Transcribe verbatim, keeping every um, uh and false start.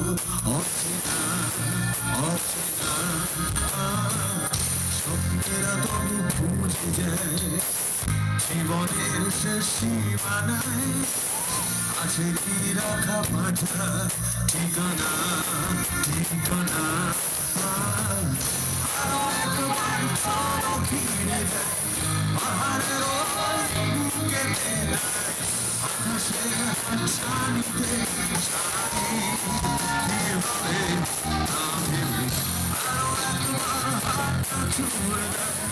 অচেনা অচেনা স্বপ্নেরা তবু খুঁজে যায় জীবনের শেষ সীমানায় আছে কি রাখা পাঠা ঠিকানা ঠিকানা আরো একবার চলো ঘিরে যায় পাহাড়ের বুকেতে আকাশের হাতছানিতে ছাড়ি কিভাবে না ভেবে আরো একবার হাতটা ছুঁয়ে দেয়